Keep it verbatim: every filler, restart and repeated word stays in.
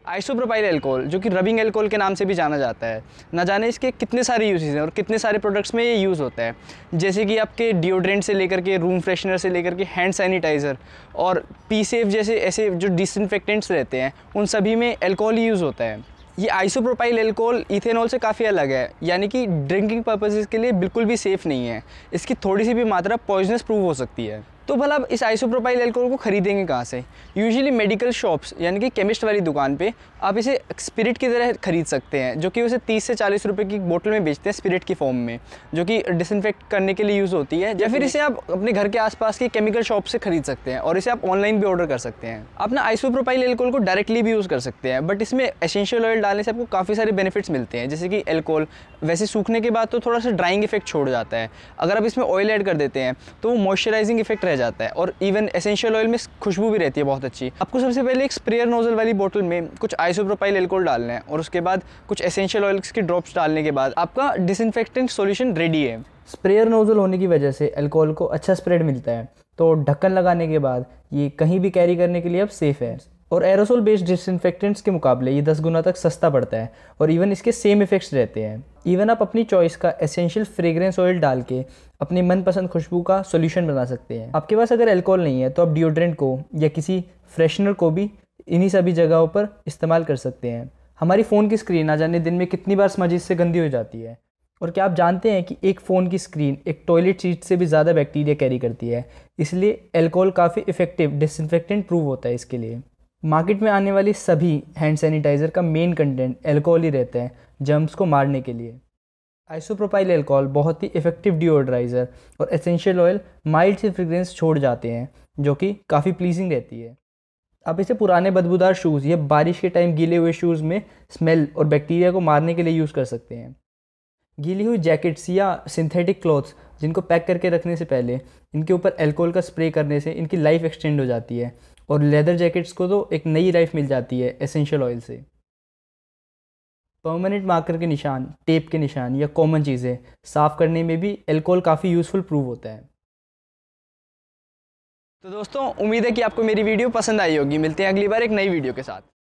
Isopropyl alcohol, जो कि rubbing alcohol के नाम से भी जाना जाता है, ना जाने इसके कितने सारे यूजेस हैं और कितने सारे प्रोडक्ट्स में ये यूज़ होता है। जैसे कि आपके डिओड्रेंट से लेकर के रूम फ्रेशनर से लेकर के हैंड सैनिटाइज़र और पी सेफ जैसे ऐसे जो डिसइंफेक्टेंट्स रहते हैं, उन सभी में अल्कोहल ही यूज़ होता है। ये आइसोप्रोपाइल अल्कोहल इथेनॉल से काफ़ी अलग है, यानी कि ड्रिंकिंग पर्पसेस के लिए बिल्कुल भी सेफ़ नहीं है। इसकी थोड़ी सी भी मात्रा पॉइजनस प्रूव हो सकती है। तो भला आप इस आइसोप्रोपाइल अल्कोहल को खरीदेंगे कहाँ से? यूजुअली मेडिकल शॉप्स यानी कि केमिस्ट वाली दुकान पे आप इसे स्पिरिट की तरह खरीद सकते हैं, जो कि उसे तीस से चालीस रुपए की बोतल में बेचते हैं स्पिरिट की फॉर्म में, जो कि डिसइंफेक्ट करने के लिए यूज़ होती है। या फिर इसे आप अपने घर के आसपास के केमिकल शॉप से खरीद सकते हैं और इसे आप ऑनलाइन भी ऑर्डर कर सकते हैं। आप ना आइसोप्रोपाइल अल्कोहल को डायरेक्टली भी यूज़ कर सकते हैं, बट इसमें एसेंशियल ऑयल डालने से आपको काफ़ी सारे बेनिफिट्स मिलते हैं। जैसे कि अल्कोहल वैसे सूखने के बाद तो थोड़ा सा ड्राइंग इफेक्ट छोड़ जाता है, अगर आप इसमें ऑयल ऐड कर देते हैं तो वो मॉइस्चराइजिंग इफेक्ट रह जाता है और इवन एसेंशियल ऑयल में खुशबू भी रहती है बहुत अच्छी। आपको सबसे पहले एक स्प्रेयर नोजल वाली बोतल में कुछ आइसोप्रोपाइल अल्कोहल डालना है और उसके बाद कुछ एसेंशियल ऑयल्स की ड्रॉप्स डालने के बाद आपका डिसइंफेक्टेंट सॉल्यूशन रेडी है। स्प्रेयर नोजल होने की वजह से अल्कोहल को अच्छा स्प्रेड मिलता है, तो ढक्कन लगाने के बाद ये कहीं भी कैरी करने के लिए अब सेफ़ है। और एरोसोल बेस्ड डिसइंफेक्टेंट्स के मुकाबले ये दस गुना तक सस्ता पड़ता है और इवन इसके सेम इफेक्ट्स रहते हैं। इवन आप अपनी चॉइस का एसेंशियल फ्रेग्रेंस ऑयल डाल के अपनी मनपसंद खुशबू का सॉल्यूशन बना सकते हैं। आपके पास अगर अल्कोहल नहीं है तो आप डिओड्रेंट को या किसी फ्रेशनर को भी इन्हीं सभी जगहों पर इस्तेमाल कर सकते हैं। हमारी फ़ोन की स्क्रीन ना जाने दिन में कितनी बार स्मजिश से गंदी हो जाती है, और क्या आप जानते हैं कि एक फ़ोन की स्क्रीन एक टॉयलेट सीट से भी ज़्यादा बैक्टीरिया कैरी करती है। इसलिए अल्कोहल काफ़ी इफेक्टिव डिसइंफेक्टेंट प्रूव होता है इसके लिए। मार्केट में आने वाली सभी हैंड सैनिटाइज़र का मेन कंटेंट अल्कोहल ही रहता है जर्म्स को मारने के लिए। आइसोप्रोपाइल अल्कोहल बहुत ही इफेक्टिव डिओड्राइज़र और एसेंशियल ऑयल माइल्ड सी फ्रेग्रेंस छोड़ जाते हैं, जो कि काफ़ी प्लीजिंग रहती है। आप इसे पुराने बदबूदार शूज़ या बारिश के टाइम गीले हुए शूज़ में स्मेल और बैक्टीरिया को मारने के लिए यूज़ कर सकते हैं। गीली हुई जैकेट्स या सिंथेटिक क्लॉथ्स जिनको पैक करके रखने से पहले इनके ऊपर अल्कोहल का स्प्रे करने से इनकी लाइफ एक्सटेंड हो जाती है और लेदर जैकेट्स को तो एक नई लाइफ मिल जाती है एसेंशियल ऑयल से। परमानेंट मार्कर के निशान, टेप के निशान या कॉमन चीज़ें साफ़ करने में भी अल्कोहल काफ़ी यूज़फुल प्रूव होता है। तो दोस्तों, उम्मीद है कि आपको मेरी वीडियो पसंद आई होगी। मिलते हैं अगली बार एक नई वीडियो के साथ।